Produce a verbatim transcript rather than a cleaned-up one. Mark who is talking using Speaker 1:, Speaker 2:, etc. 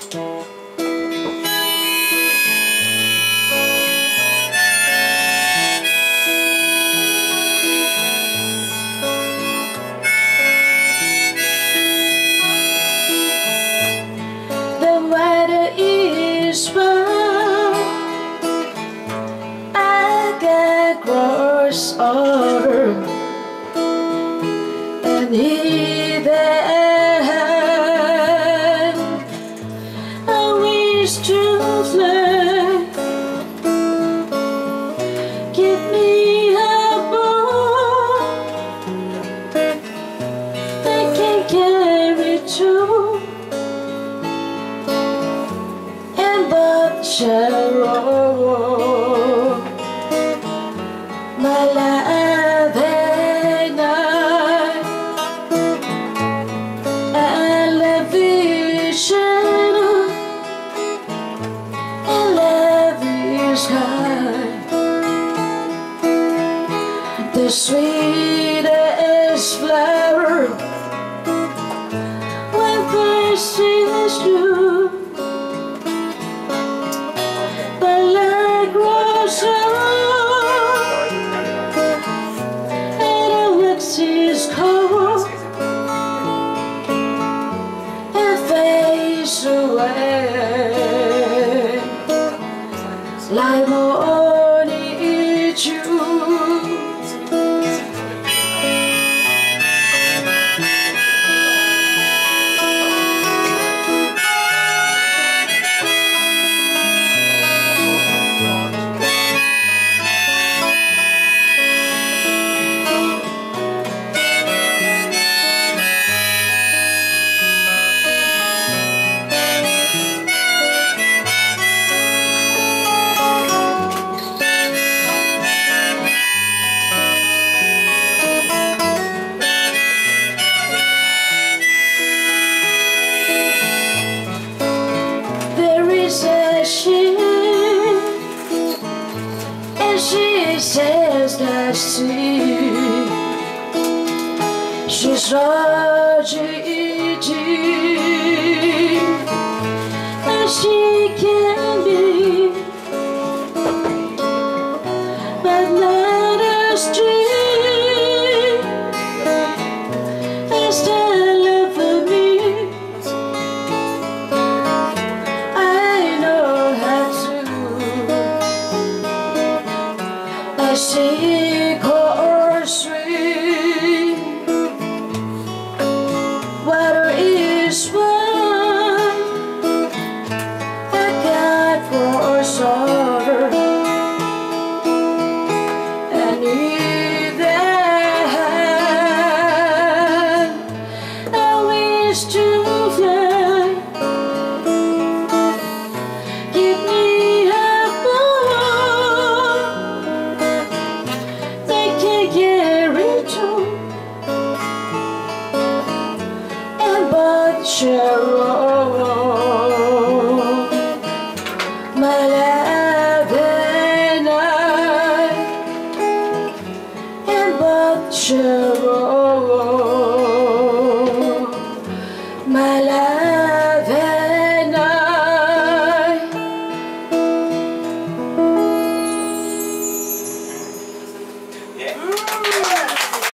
Speaker 1: Over and he then I wish to fly. Give me a boat that can carry two and both shall roll. My love and I, and love is shadow, and love is high. The sweetest flower when first is you, but like grows is cold and fades away like morning dew. She says that she she's tragedy as she can be, but not as true as the love of me. I know how to seek or sweet. Water is one I got for summer, and even I wish to fly. Give me a Cheryl.